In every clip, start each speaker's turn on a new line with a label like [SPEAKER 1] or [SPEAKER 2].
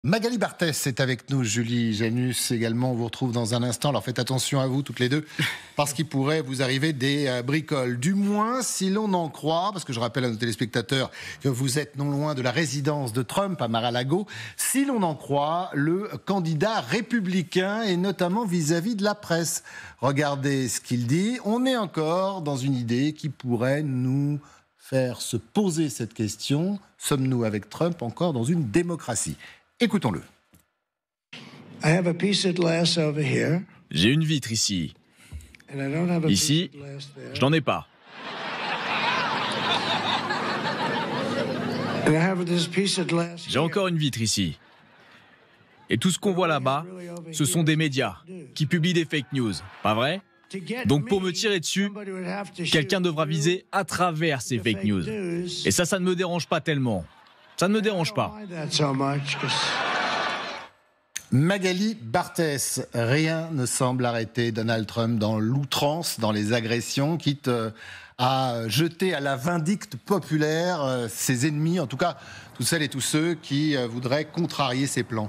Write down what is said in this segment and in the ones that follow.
[SPEAKER 1] Magali Barthès est avec nous, Julie Janus également, on vous retrouve dans un instant. Alors faites attention à vous toutes les deux, parce qu'il pourrait vous arriver des bricoles. Du moins, si l'on en croit, parce que je rappelle à nos téléspectateurs que vous êtes non loin de la résidence de Trump à Mar-a-Lago, si l'on en croit le candidat républicain et notamment vis-à-vis de la presse. Regardez ce qu'il dit, on est encore dans une idée qui pourrait nous faire se poser cette question. Sommes-nous avec Trump encore dans une démocratie ? Écoutons-le.
[SPEAKER 2] J'ai une vitre ici. Ici, je n'en ai pas. J'ai encore une vitre ici. Et tout ce qu'on voit là-bas, ce sont des médias qui publient des fake news, pas vrai ? Donc pour me tirer dessus, quelqu'un devra viser à travers ces fake news. Et ça ne me dérange pas tellement. Ça ne me dérange pas.
[SPEAKER 1] Magali Barthès, rien ne semble arrêter Donald Trump dans l'outrance, dans les agressions, quitte à jeter à la vindicte populaire ses ennemis, en tout cas toutes celles et tous ceux qui voudraient contrarier ses plans.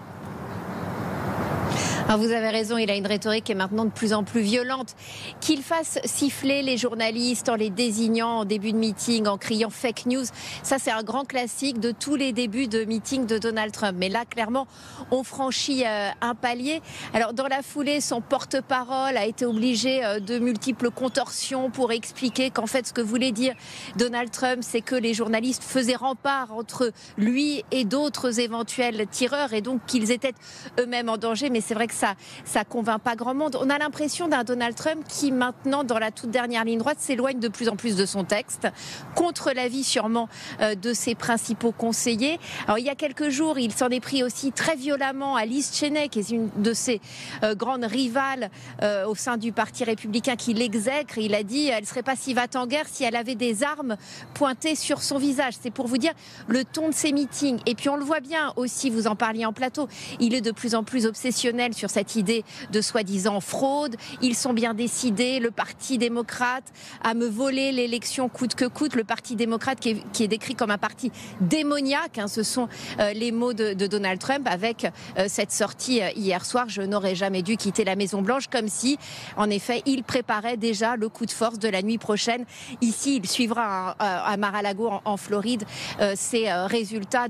[SPEAKER 3] Alors vous avez raison, il a une rhétorique qui est maintenant de plus en plus violente. Qu'il fasse siffler les journalistes en les désignant en début de meeting, en criant fake news, ça c'est un grand classique de tous les débuts de meeting de Donald Trump. Mais là, clairement, on franchit un palier. Alors dans la foulée, son porte-parole a été obligé de multiples contorsions pour expliquer qu'en fait, ce que voulait dire Donald Trump, c'est que les journalistes faisaient rempart entre lui et d'autres éventuels tireurs et donc qu'ils étaient eux-mêmes en danger. Mais c'est vrai que ça convainc pas grand monde. On a l'impression d'un Donald Trump qui maintenant, dans la toute dernière ligne droite, s'éloigne de plus en plus de son texte, contre l'avis sûrement de ses principaux conseillers. Alors il y a quelques jours, il s'en est pris aussi très violemment à Liz Cheney, qui est une de ses grandes rivales au sein du Parti républicain, qui l'exècre. Il a dit elle serait pas si va-t-en-guerre si elle avait des armes pointées sur son visage. C'est pour vous dire le ton de ses meetings. Et puis on le voit bien aussi, vous en parliez en plateau, il est de plus en plus obsessionnel sur cette idée de soi-disant fraude. Ils sont bien décidés, le Parti démocrate, à me voler l'élection coûte que coûte. Le Parti démocrate qui est décrit comme un parti démoniaque, ce sont les mots de Donald Trump avec cette sortie hier soir. Je n'aurais jamais dû quitter la Maison-Blanche, comme si, en effet, il préparait déjà le coup de force de la nuit prochaine. Ici, il suivra à Mar-a-Lago, en Floride, ces résultats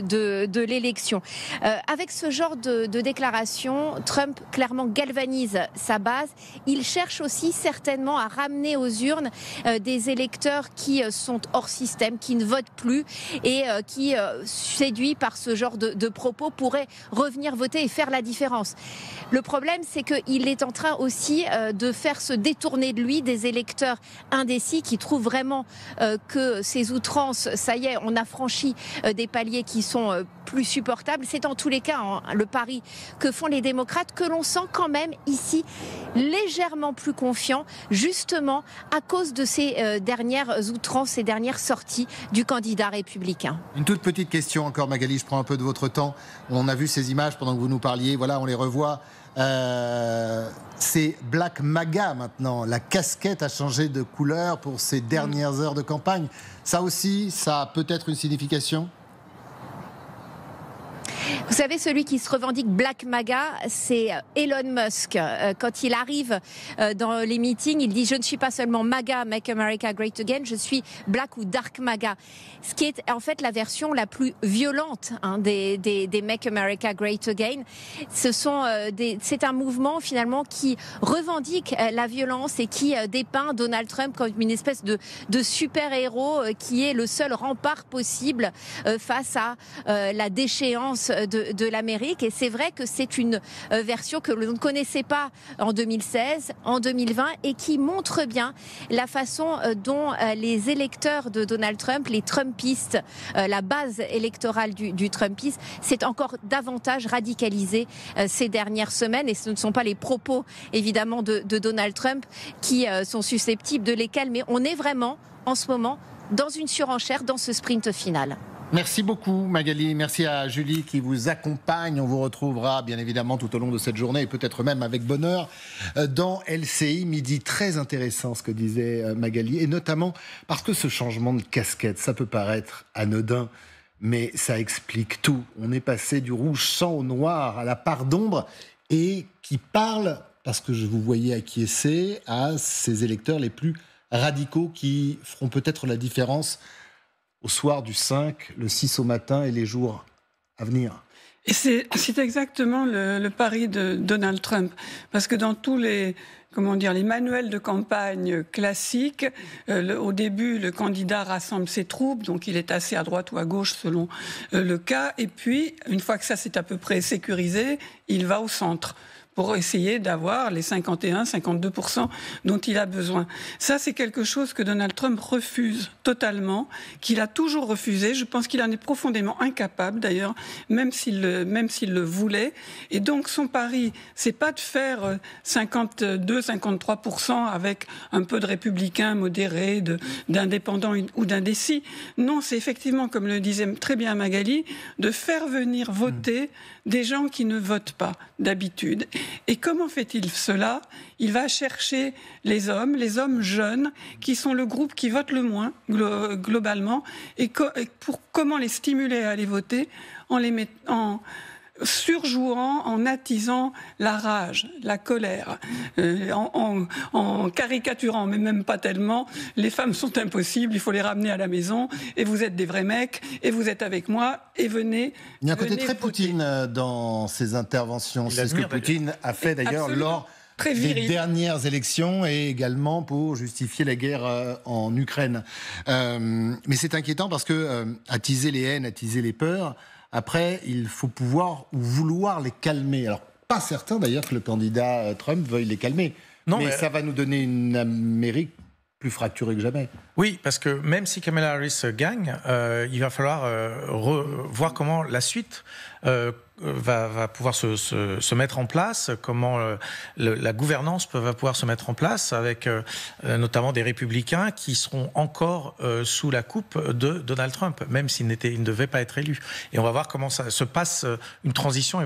[SPEAKER 3] de l'élection. Avec ce genre de déclaration, Trump clairement galvanise sa base. Il cherche aussi certainement à ramener aux urnes des électeurs qui sont hors système, qui ne votent plus et qui, séduits par ce genre de propos, pourraient revenir voter et faire la différence. Le problème, c'est qu'il est en train aussi de faire se détourner de lui des électeurs indécis qui trouvent vraiment que ces outrances, ça y est, on a franchi des paliers qui sont plus supportables. C'est en tous les cas le pari que font les démocrates, que l'on sent quand même ici légèrement plus confiant, justement à cause de ces dernières outrances, ces dernières sorties du candidat républicain.
[SPEAKER 1] Une toute petite question encore, Magali, je prends un peu de votre temps. On a vu ces images pendant que vous nous parliez, voilà, on les revoit. C'est Black MAGA maintenant, la casquette a changé de couleur pour ces dernières heures de campagne. Ça aussi, ça a peut-être une signification ?
[SPEAKER 3] Vous savez, celui qui se revendique Black MAGA, c'est Elon Musk. Quand il arrive dans les meetings, il dit « Je ne suis pas seulement MAGA, Make America Great Again, je suis Black ou Dark MAGA ». Ce qui est en fait la version la plus violente des Make America Great Again. C'est un mouvement finalement qui revendique la violence et qui dépeint Donald Trump comme une espèce de super-héros qui est le seul rempart possible face à la déchéance de l'Amérique. Et c'est vrai que c'est une version que l'on ne connaissait pas en 2016, en 2020, et qui montre bien la façon dont les électeurs de Donald Trump, les Trumpistes, la base électorale du Trumpisme, s'est encore davantage radicalisée ces dernières semaines. Et ce ne sont pas les propos, évidemment, de Donald Trump qui sont susceptibles de les calmer. On est vraiment, en ce moment, dans une surenchère, dans ce sprint final.
[SPEAKER 1] Merci beaucoup Magali, merci à Julie qui vous accompagne. On vous retrouvera bien évidemment tout au long de cette journée et peut-être même avec bonheur dans LCI Midi. Très intéressant ce que disait Magali, et notamment parce que ce changement de casquette, ça peut paraître anodin, mais ça explique tout. On est passé du rouge sang au noir, à la part d'ombre, et qui parle, parce que je vous voyais acquiescer, à ces électeurs les plus radicaux qui feront peut-être la différence au soir du 5, le 6 au matin et les jours à venir.
[SPEAKER 4] Et c'est exactement le pari de Donald Trump. Parce que dans tous les manuels de campagne classiques, au début, le candidat rassemble ses troupes, donc il est assez à droite ou à gauche selon le cas. Et puis, une fois que ça c'est à peu près sécurisé, il va au centre pour essayer d'avoir les 51-52% dont il a besoin. Ça, c'est quelque chose que Donald Trump refuse totalement, qu'il a toujours refusé. Je pense qu'il en est profondément incapable, d'ailleurs, même s'il le voulait. Et donc, son pari, c'est pas de faire 52-53% avec un peu de républicains modérés, d'indépendants ou d'indécis. Non, c'est effectivement, comme le disait très bien Magali, de faire venir voter des gens qui ne votent pas d'habitude. Et comment fait-il cela ? Il va chercher les hommes jeunes, qui sont le groupe qui vote le moins globalement, et pour comment les stimuler à aller voter en surjouant, en attisant la rage, la colère, en caricaturant, mais même pas tellement, les femmes sont impossibles, il faut les ramener à la maison, et vous êtes des vrais mecs, et vous êtes avec moi, et venez.
[SPEAKER 1] Il y a un côté très Poutine dans ses interventions. C'est ce que Poutine a fait d'ailleurs lors des dernières élections et également pour justifier la guerre en Ukraine. Mais c'est inquiétant parce que attiser les haines, attiser les peurs, après, il faut pouvoir ou vouloir les calmer. Alors, pas certain d'ailleurs que le candidat Trump veuille les calmer. Non, mais ça va nous donner une Amérique plus fracturée que jamais.
[SPEAKER 5] Oui, parce que même si Kamala Harris gagne, il va falloir voir comment la suite va pouvoir se mettre en place, comment la gouvernance va pouvoir se mettre en place avec notamment des républicains qui seront encore sous la coupe de Donald Trump, même s'il ne devait pas être élu. Et on va voir comment ça se passe, une transition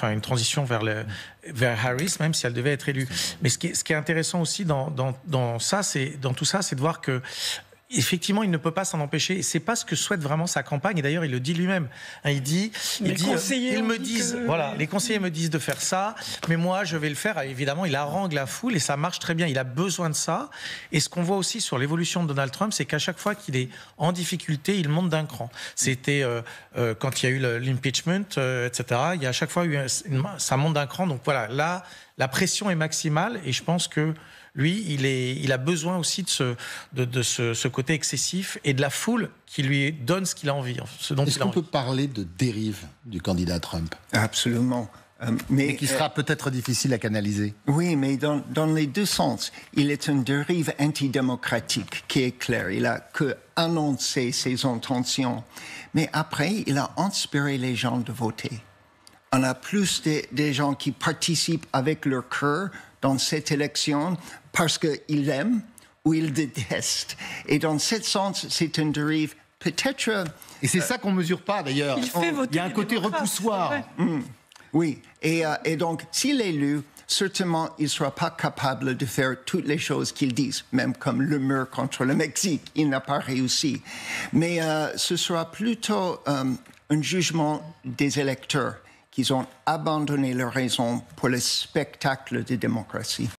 [SPEAKER 5] vers Harris, même si elle devait être élue. Mais ce qui est intéressant aussi dans tout ça, c'est de voir que effectivement, il ne peut pas s'en empêcher. C'est pas ce que souhaite vraiment sa campagne. Et d'ailleurs, il le dit lui-même. Les conseillers me disent de faire ça, mais moi, je vais le faire. Évidemment, il harangue la foule et ça marche très bien. Il a besoin de ça. Et ce qu'on voit aussi sur l'évolution de Donald Trump, c'est qu'à chaque fois qu'il est en difficulté, il monte d'un cran. C'était quand il y a eu l'impeachment, etc. Il y a à chaque fois ça monte d'un cran. Donc voilà, là, la pression est maximale et je pense que lui, il a besoin aussi de ce côté excessif et de la foule qui lui donne ce qu'il a envie.
[SPEAKER 1] Est-ce qu'on peut parler de dérive du candidat Trump ?
[SPEAKER 6] Absolument.
[SPEAKER 1] Mais qui sera peut-être difficile à canaliser.
[SPEAKER 6] Oui, mais dans les deux sens. Il est une dérive antidémocratique qui est claire. Il a que annoncé ses intentions. Mais après, il a inspiré les gens de voter. On a plus des gens qui participent avec leur cœur dans cette élection parce qu'ils l'aiment ou ils détestent. Et dans ce sens, c'est une dérive peut-être...
[SPEAKER 1] Et c'est ça qu'on ne mesure pas d'ailleurs. Il y a un côté repoussoir.
[SPEAKER 6] Oui, et donc s'il est élu, certainement il ne sera pas capable de faire toutes les choses qu'il dit, même comme le mur contre le Mexique, il n'a pas réussi. Mais ce sera plutôt un jugement des électeurs qu'ils ont abandonné leur raison pour le spectacle de démocratie.